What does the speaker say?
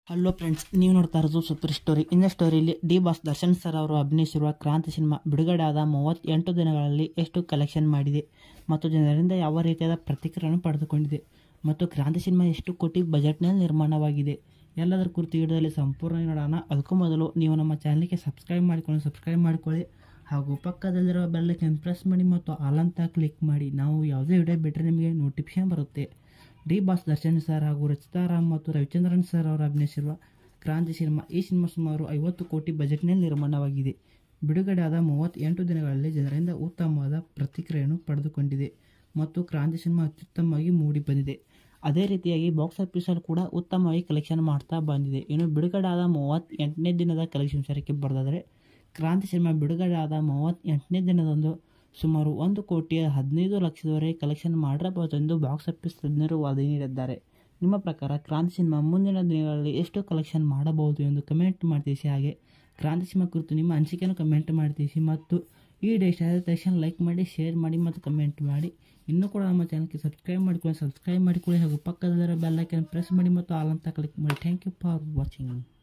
Hello friends, ನೀವು ನೋಡ್ತಾ ಇರೋದು ಸೂಪರ್ ಸ್ಟೋರಿ. ಇನ್ನ ಸ್ಟೋರಿಯಲ್ಲಿ ಡಿ ಬಾಸ್ ದರ್ಶನ್ ಸರ್ ಅವರು ಅಭಿನಯಿಸಿರುವ ಕ್ರಾಂತಿ ಸಿನಿಮಾ ಬಿಡುಗಡೆ ಆದ 38 ದಿನಗಳಲ್ಲಿ ಎಷ್ಟು ಕಲೆಕ್ಷನ್ ಮಾಡಿದೆ ಮತ್ತು ಜನರಿಂದ ಯಾವ ರೀತಿಯಾದ ಪ್ರತಿಕ್ರಿಯೆಯನ್ನು ಪಡೆದುಕೊಂಡಿದೆ ಮತ್ತು ಕ್ರಾಂತಿ ಸಿನಿಮಾ ಎಷ್ಟು ಕೋಟಿ ಬಜೆಟ್ನಲ್ಲಿ ನಿರ್ಮಾಣವಾಗಿದೆ ಎಲ್ಲದರ ಕುರಿತು ವಿಡಿಯೋದಲ್ಲಿ ಸಂಪೂರ್ಣ ನೋಡೋಣ. ಅದಕ್ಕೂ ಮೊದಲು ನೀವು ನಮ್ಮ ಚಾನಲ್ಗೆ ಸಬ್ಸ್ಕ್ರೈಬ್ ಮಾಡಿಕೊಳ್ಳಿ ಹಾಗೂ ಪಕ್ಕದಲ್ಲಿರುವ ಬೆಲ್ ಐಕಾನ್ ಪ್ರೆಸ್ ಮಾಡಿ ಮತ್ತು ಆಲ್ ಅಂತ ಕ್ಲಿಕ್ ಮಾಡಿ. ನಾವು ಯಾವುದೇ ವಿಡಿಯೋ ಬಿಟ್ಟರೆ ನಿಮಗೆ ನೋಟಿಫಿಕೇಶನ್ ಬರುತ್ತೆ. ಡಿ ಬಾಸ್ ದರ್ಶನ್ ಸರ್ ಹಾಗೂ ರಚಿತಾ ರಾಮ್ ಮತ್ತು ರವಿಚಂದ್ರನ್ ಸರ್ ಅವರು ಅಭಿನಯಿಸಿರುವ ಕ್ರಾಂತಿ ಸಿನಿಮಾ. ಈ ಸಿನಿಮಾ ಸುಮಾರು 50 ಕೋಟಿ ಬಜೆಟ್ನಲ್ಲಿ ನಿರ್ಮಾಣವಾಗಿದೆ. ಬಿಡುಗಡೆ ಆದ 38 ದಿನಗಳಲ್ಲಿ ಜನರಿಂದ ಉತ್ತಮವಾದ ಪ್ರತಿಕ್ರಿಯೆಯನ್ನು ಪಡೆದುಕೊಂಡಿದೆ ಮತ್ತು ಕ್ರಾಂತಿ ಸಿನಿಮಾ ಅತ್ಯುತ್ತಮವಾಗಿ ಮೂಡಿ ಬಂದಿದೆ. ಅದೇ ರೀತಿಯಾಗಿ ಬಾಕ್ಸ್ ಆಫೀಸಲ್ಲಿ ಕೂಡ ಉತ್ತಮವಾಗಿ ಕಲೆಕ್ಷನ್ ಮಾಡ್ತಾ ಬಂದಿದೆ. ಇನ್ನು ಬಿಡುಗಡೆ ಆದ 38ನೇ ದಿನದ ಕಲೆಕ್ಷನ್ ವಿಚಾರಕ್ಕೆ ಬರೋದಾದರೆ, ಕ್ರಾಂತಿ ಸಿನಿಮಾ ಬಿಡುಗಡೆ ಆದ 38ನೇ ದಿನದಂದು ಸುಮಾರು 1,15,00,000 ಕಲೆಕ್ಷನ್ ಮಾಡಿರಬಹುದೆಂದು ಬಾಕ್ಸ್ ಆಫೀಸ್ ತಜ್ಞರು ವರದಿ ನೀಡಿದ್ದಾರೆ. ನಿಮ್ಮ ಪ್ರಕಾರ ಕ್ರಾಂತಿ ಸಿನಿಮಾ ಮುಂದಿನ ದಿನಗಳಲ್ಲಿ ಎಷ್ಟು ಕಲೆಕ್ಷನ್ ಮಾಡಬಹುದು ಎಂದು ಕಮೆಂಟ್ ಮಾಡಿ ತಿಳಿಸಿ. ಹಾಗೆ ಕ್ರಾಂತಿ ಸಿನಿಮಾ ಕುರಿತು ನಿಮ್ಮ ಅನಿಸಿಕೆಯನ್ನು ಕಮೆಂಟ್ ಮಾಡಿ ತಿಳಿಸಿ ಮತ್ತು ಈ ವಿಡಿಯೋ ಇಷ್ಟ ಆದ ತಕ್ಷಣ ಲೈಕ್ ಮಾಡಿ, ಶೇರ್ ಮಾಡಿ ಮತ್ತು ಕಮೆಂಟ್ ಮಾಡಿ. ಇನ್ನೂ ಕೂಡ ನಮ್ಮ ಚಾನಲ್ಗೆ ಸಬ್ಸ್ಕ್ರೈಬ್ ಮಾಡಿಕೊಳ್ಳಿ ಹಾಗೂ ಪಕ್ಕದಲ್ಲಿರೋ ಬೆಲ್ ಐಕಾನ್ ಪ್ರೆಸ್ ಮಾಡಿ ಮತ್ತು ಆಲ್ ಅಂತ ಕ್ಲಿಕ್ ಮಾಡಿ. Thank you for watching.